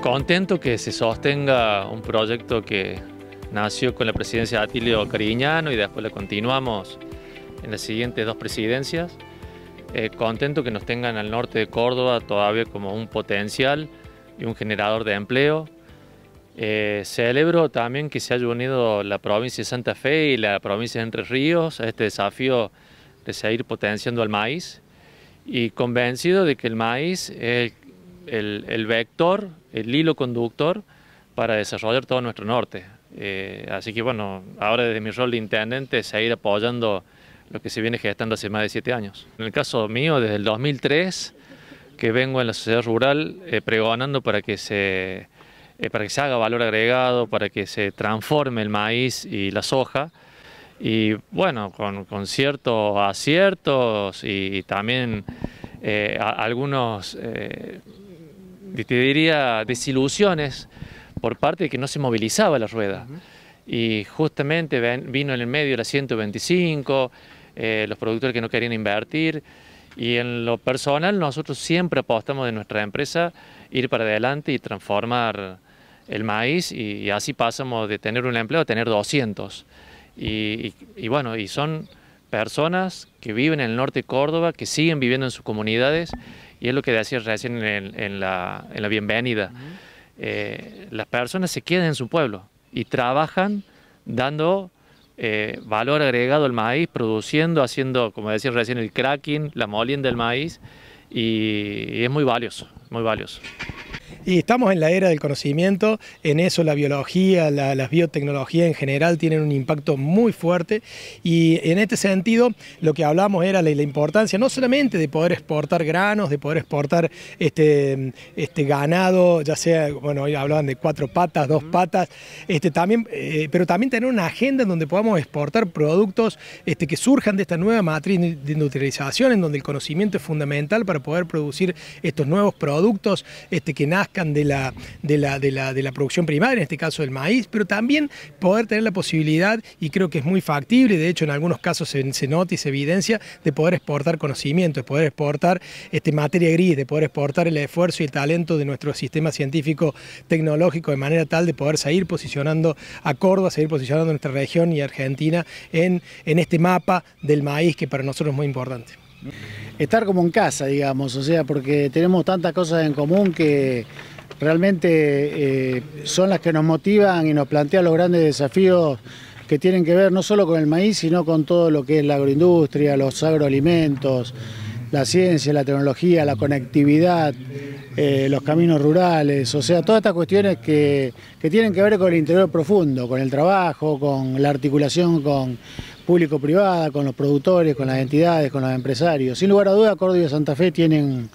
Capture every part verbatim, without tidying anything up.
Contento que se sostenga un proyecto que nació con la presidencia de Atilio Cariñano y después la continuamos en las siguientes dos presidencias. Eh, contento que nos tengan al norte de Córdoba todavía como un potencial y un generador de empleo. Eh, celebro también que se haya unido la provincia de Santa Fe y la provincia de Entre Ríos a este desafío de seguir potenciando al maíz, y convencido de que el maíz es el, el vector, el hilo conductor para desarrollar todo nuestro norte. Eh, así que bueno, ahora desde mi rol de intendente, seguir apoyando lo que se viene gestando hace más de siete años. En el caso mío, desde el dos mil tres, que vengo en la sociedad rural eh, pregonando para que se Eh, para que se haga valor agregado, para que se transforme el maíz y la soja, y bueno, con, con ciertos aciertos y, y también eh, a, algunos, eh, te diría, desilusiones por parte de que no se movilizaba la rueda. Uh-huh. Y justamente ven, vino en el medio la ciento veinticinco, eh, los productores que no querían invertir. Y en lo personal nosotros siempre apostamos de nuestra empresa ir para adelante y transformar el maíz, y, y así pasamos de tener un empleo a tener doscientos. Y, y, y bueno, y son personas que viven en el norte de Córdoba, que siguen viviendo en sus comunidades, y es lo que decía recién en, en, la, en la bienvenida. Uh-huh. eh, las personas se quedan en su pueblo y trabajan dando Eh, valor agregado al maíz, produciendo, haciendo, como decía recién, el cracking, la molienda del maíz, y, y es muy valioso, muy valioso. Y estamos en la era del conocimiento, en eso la biología, la, las biotecnologías en general tienen un impacto muy fuerte, y en este sentido lo que hablamos era la, la importancia no solamente de poder exportar granos, de poder exportar este, este ganado, ya sea, bueno, hoy hablaban de cuatro patas, dos patas, este, también, eh, pero también tener una agenda en donde podamos exportar productos este, que surjan de esta nueva matriz de industrialización, en donde el conocimiento es fundamental para poder producir estos nuevos productos este, que nazcan De la, de, la, de, la, de la producción primaria, en este caso del maíz, pero también poder tener la posibilidad, y creo que es muy factible, de hecho en algunos casos se, se nota y se evidencia, de poder exportar conocimiento, de poder exportar este, materia gris, de poder exportar el esfuerzo y el talento de nuestro sistema científico tecnológico, de manera tal de poder seguir posicionando a Córdoba, seguir posicionando a nuestra región y Argentina en, en este mapa del maíz, que para nosotros es muy importante. Estar como en casa, digamos, o sea, porque tenemos tantas cosas en común que realmente eh, son las que nos motivan y nos plantean los grandes desafíos que tienen que ver no solo con el maíz, sino con todo lo que es la agroindustria, los agroalimentos, la ciencia, la tecnología, la conectividad, eh, los caminos rurales, o sea, todas estas cuestiones que, que tienen que ver con el interior profundo, con el trabajo, con la articulación con público-privada, con los productores, con las entidades, con los empresarios. Sin lugar a dudas, Córdoba y Santa Fe tienen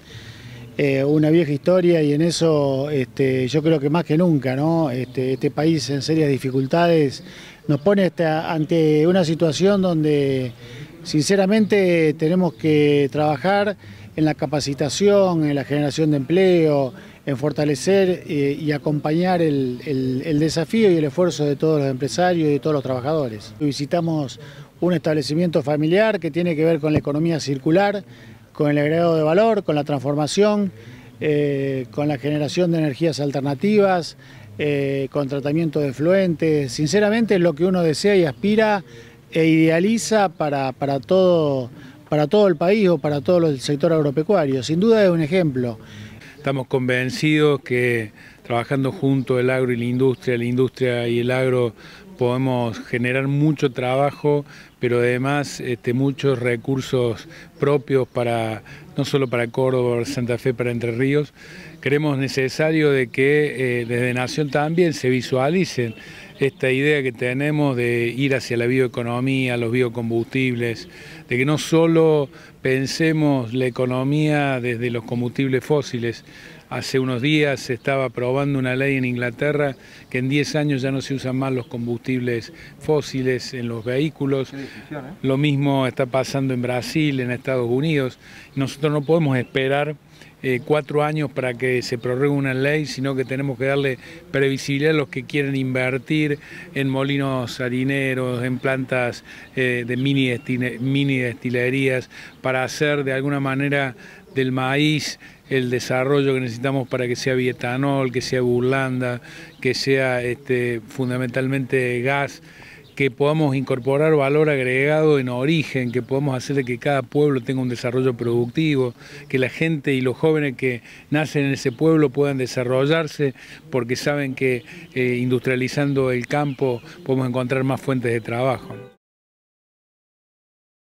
eh, una vieja historia, y en eso este, yo creo que más que nunca, ¿no? Este, este país en serias dificultades nos pone esta, ante una situación donde sinceramente tenemos que trabajar en la capacitación, en la generación de empleo, en fortalecer eh, y acompañar el, el, el desafío y el esfuerzo de todos los empresarios y de todos los trabajadores. Visitamos un establecimiento familiar que tiene que ver con la economía circular, con el agregado de valor, con la transformación, eh, con la generación de energías alternativas, eh, con tratamiento de efluentes. Sinceramente es lo que uno desea y aspira e idealiza para, para, todo, para todo el país o para todo el sector agropecuario. Sin duda es un ejemplo. Estamos convencidos que trabajando junto el agro y la industria, la industria y el agro, podemos generar mucho trabajo, pero además este, muchos recursos propios para no solo para Córdoba, Santa Fe, para Entre Ríos. Creemos necesario de que eh, desde Nación también se visualicen esta idea que tenemos de ir hacia la bioeconomía, los biocombustibles, de que no solo pensemos la economía desde los combustibles fósiles. Hace unos días se estaba aprobando una ley en Inglaterra que en diez años ya no se usan más los combustibles fósiles en los vehículos. Lo mismo está pasando en Brasil, en Estados Unidos. Nosotros no podemos esperar eh, cuatro años para que se prorrogue una ley, sino que tenemos que darle previsibilidad a los que quieren invertir en molinos harineros, en plantas eh, de mini, destine, mini destilerías, para hacer de alguna manera del maíz, el desarrollo que necesitamos para que sea bioetanol, que sea burlanda, que sea este, fundamentalmente gas, que podamos incorporar valor agregado en origen, que podamos hacer de que cada pueblo tenga un desarrollo productivo, que la gente y los jóvenes que nacen en ese pueblo puedan desarrollarse porque saben que eh, industrializando el campo podemos encontrar más fuentes de trabajo.